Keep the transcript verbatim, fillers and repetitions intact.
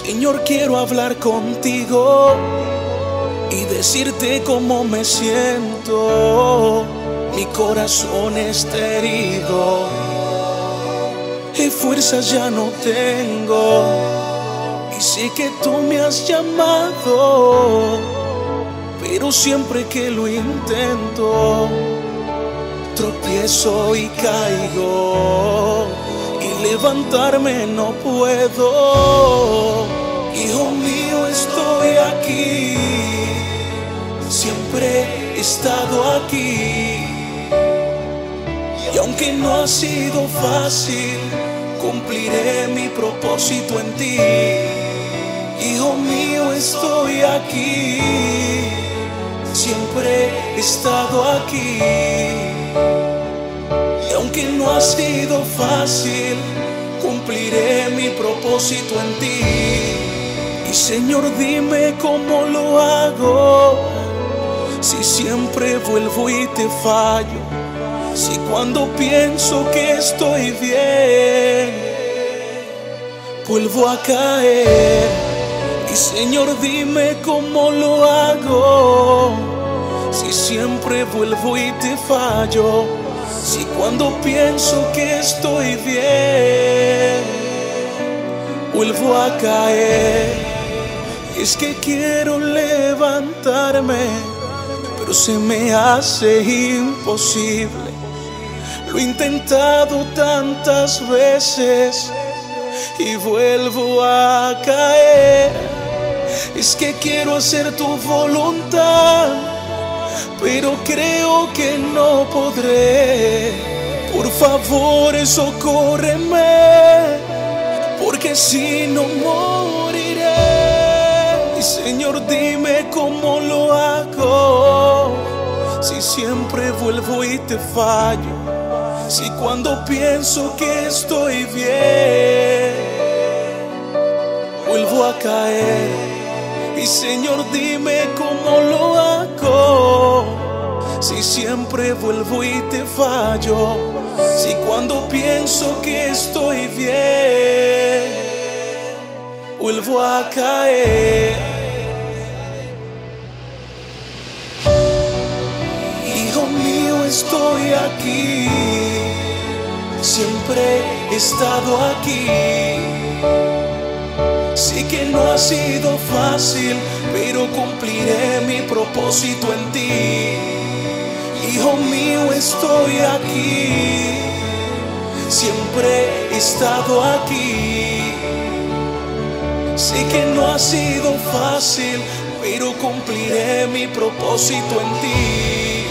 Señor, quiero hablar contigo y decirte cómo me siento. Mi corazón está herido y fuerzas ya no tengo. Y sé que tú me has llamado, pero siempre que lo intento, tropiezo y caigo, y levantarme no puedo. Hijo mío, estoy aquí, siempre he estado aquí. Y aunque no ha sido fácil, cumpliré mi propósito en ti. Hijo mío, estoy aquí, siempre he estado aquí. Y aunque no ha sido fácil, cumpliré mi propósito en ti. Y Señor, dime cómo lo hago, si siempre vuelvo y te fallo, si cuando pienso que estoy bien, vuelvo a caer. Y Señor, dime cómo lo hago, si siempre vuelvo y te fallo, si cuando pienso que estoy bien, vuelvo a caer. Es que quiero levantarme, pero se me hace imposible. Lo he intentado tantas veces y vuelvo a caer. Es que quiero hacer tu voluntad, pero creo que no podré. Por favor, socórreme, porque si no moriré. Y Señor, dime cómo lo hago, si siempre vuelvo y te fallo, si cuando pienso que estoy bien, vuelvo a caer. Y Señor, dime cómo lo hago, si siempre vuelvo y te fallo, si cuando pienso que estoy bien, vuelvo a caer. Hijo mío, estoy aquí, siempre he estado aquí. Sé que no ha sido fácil, pero cumpliré mi propósito en ti. Hijo mío, estoy aquí, siempre he estado aquí. Sé que no ha sido fácil, pero cumpliré mi propósito en ti.